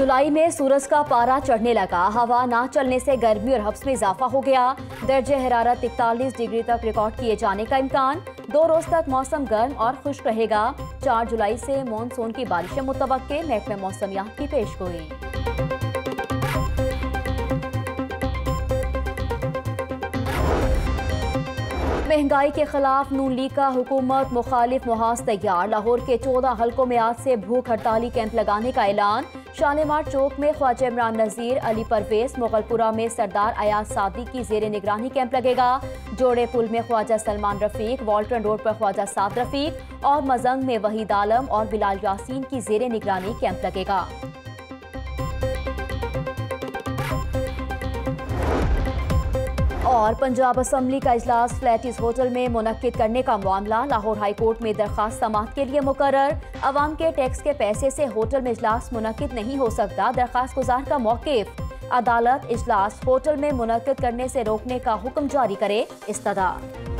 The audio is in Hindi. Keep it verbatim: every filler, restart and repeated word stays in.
जुलाई में सूरज का पारा चढ़ने लगा। हवा ना चलने से गर्मी और हब्स में इजाफा हो गया। दर्जे हरारत इकतालीस डिग्री तक रिकॉर्ड किए जाने का इम्कान। दो रोज तक मौसम गर्म और खुश्क रहेगा। चार जुलाई से मानसून की बारिशें मुतवक्के। महकमे मौसमियात की पेशगोई। महंगाई के खिलाफ नून लीग का हुकूमत मुखालिफ मुहाज तैयार। लाहौर के चौदह हल्कों में आज से भूख हड़ताली कैंप लगाने का ऐलान। शालीमार चौक में ख्वाजा इमरान नजीर, अली परवेज, मुगलपुरा में सरदार अयाज सादी की जेर निगरानी कैंप लगेगा। जोड़े पुल में ख्वाजा सलमान रफीक, वाल्टन रोड पर ख्वाजा साद रफीक और मजंग में वहीद आलम और बिलाल यासीन की जेर निगरानी कैंप लगेगा। और पंजाब असम्बली का इजलास फ्लैटिस होटल में मुनक्किद करने का मामला। लाहौर हाई कोर्ट में दरखास्त समाअत के लिए मुकर्रर। अवाम के टैक्स के पैसे से होटल में इजलास मुनक्किद नहीं हो सकता। दरखास्त गुजार का मौक़िफ़। अदालत इजलास होटल में मुनक्किद करने से रोकने का हुक्म जारी करे। इस्तदा।